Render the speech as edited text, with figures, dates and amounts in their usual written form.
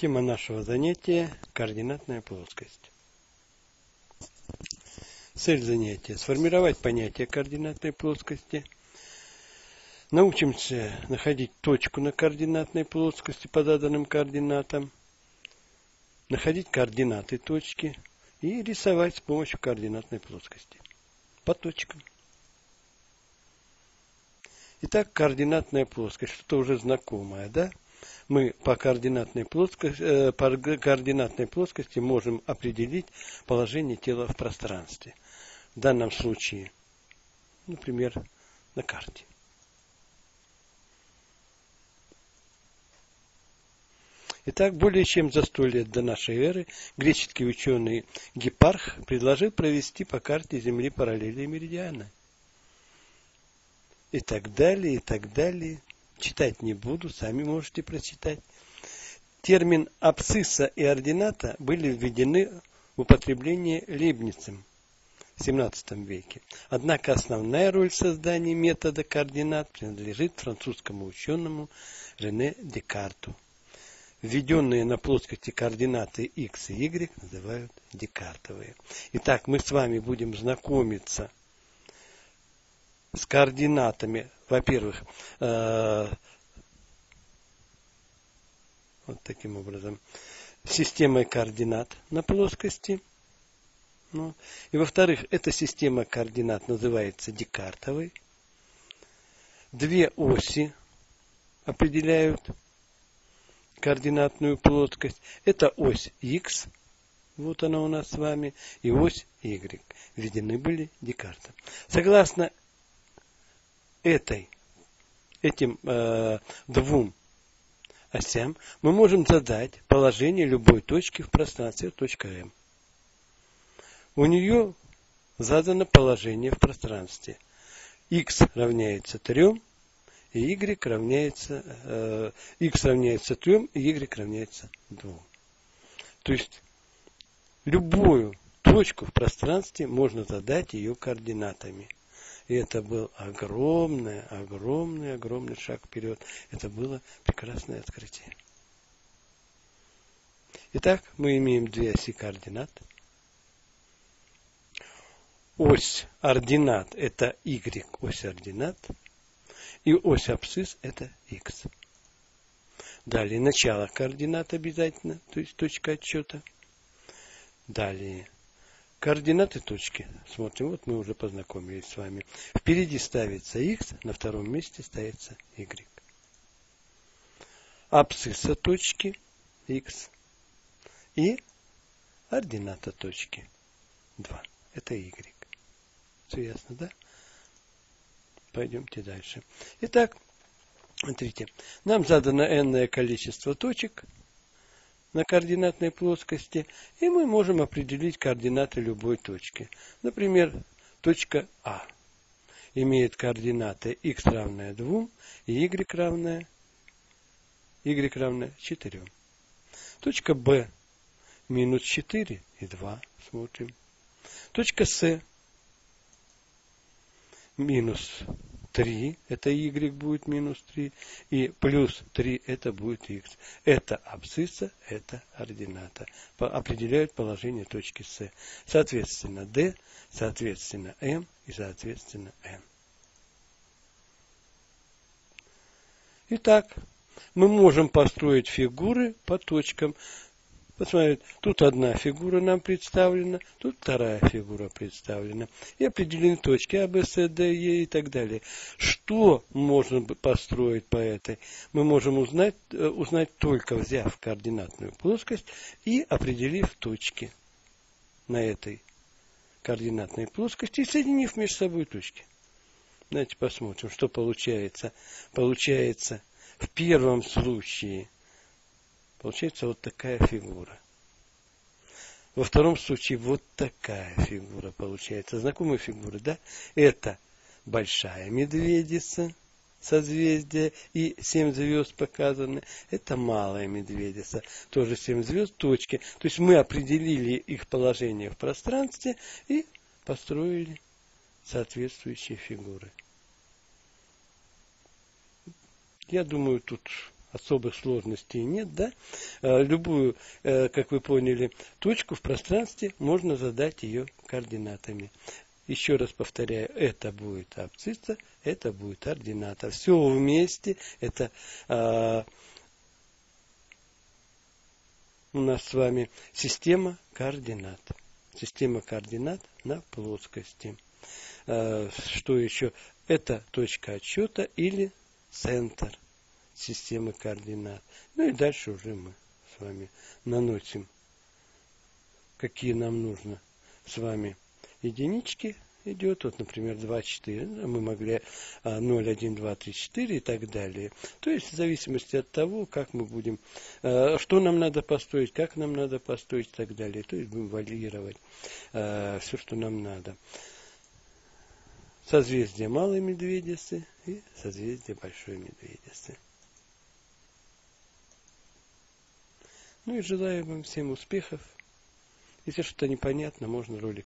Тема нашего занятия – координатная плоскость. Цель занятия – сформировать понятие координатной плоскости. Научимся находить точку на координатной плоскости по заданным координатам, находить координаты точки и рисовать с помощью координатной плоскости по точкам. Итак, координатная плоскость, что-то уже знакомое, да? Мы по координатной плоскости можем определить положение тела в пространстве. В данном случае, например, на карте. Итак, более чем за 100 лет до нашей эры греческий ученый Гиппарх предложил провести по карте Земли параллели и меридианы. И так далее, и так далее. Читать не буду, сами можете прочитать. Термин абсцисса и ордината были введены в употребление Лейбницем в XVII веке. Однако основная роль в создании метода координат принадлежит французскому ученому Рене Декарту. Введенные на плоскости координаты x и y называют декартовые. Итак, мы с вами будем знакомиться с координатами, во-первых, вот таким образом, системой координат на плоскости. И во-вторых, эта система координат называется декартовой. Две оси определяют координатную плоскость. Это ось x, вот она у нас с вами, и ось y. Введены были Декартом. Согласно этим двум осям мы можем задать положение любой точки в пространстве, точка М. У нее задано положение в пространстве. X равняется 3, и y равняется, x равняется 3, и y равняется 2. То есть любую точку в пространстве можно задать ее координатами. И это был огромный шаг вперед. Это было прекрасное открытие. Итак, мы имеем две оси координат. Ось ординат это y, ось ординат. И ось абсцисс это x. Далее начало координат обязательно, то есть точка отсчета. Далее координаты точки. Смотрим, вот мы уже познакомились с вами. Впереди ставится x, на втором месте ставится y. Абсцисса точки x и ордината точки 2. Это y. Все ясно, да? Пойдемте дальше. Итак, смотрите, нам задано n количество точек на координатной плоскости, и мы можем определить координаты любой точки. Например, точка А имеет координаты x равное 2 и y равное 4. Точка Б минус 4 и 2. Смотрим. Точка С минус 3, это y будет минус 3, и плюс 3 это будет x. Это абсцисса, это ордината. Определяют положение точки С. Соответственно, D, соответственно, M и соответственно N. Итак, мы можем построить фигуры по точкам. Посмотрите, тут одна фигура нам представлена, тут вторая фигура представлена. И определены точки А, Б, С, Д, Е и так далее. Что можно построить по этой? Мы можем узнать только взяв координатную плоскость и определив точки на этой координатной плоскости и соединив между собой точки. Давайте посмотрим, что получается. Получается в первом случае получается вот такая фигура. Во втором случае вот такая фигура получается. Знакомая фигура, да? Это большая медведица, созвездие, и 7 звезд показаны. Это малая медведица, тоже 7 звезд, точки. То есть мы определили их положение в пространстве и построили соответствующие фигуры. Я думаю, тут особых сложностей нет, да? Любую, как вы поняли, точку в пространстве можно задать ее координатами. Еще раз повторяю, это будет абсцисса, это будет ордината. Все вместе, это у нас с вами система координат. Система координат на плоскости. Что еще? Это точка отсчета или центр системы координат. Ну и дальше уже мы с вами наносим, какие нам нужно с вами единички. Идет, вот, например, 2, 4, мы могли 0, 1, 2, 3, 4 и так далее. То есть в зависимости от того, как мы будем, что нам надо построить, как нам надо построить и так далее. То есть будем варьировать все, что нам надо. Созвездие Малой Медведицы и созвездие Большой Медведицы. Ну и желаю вам всем успехов. Если что-то непонятно, можно ролик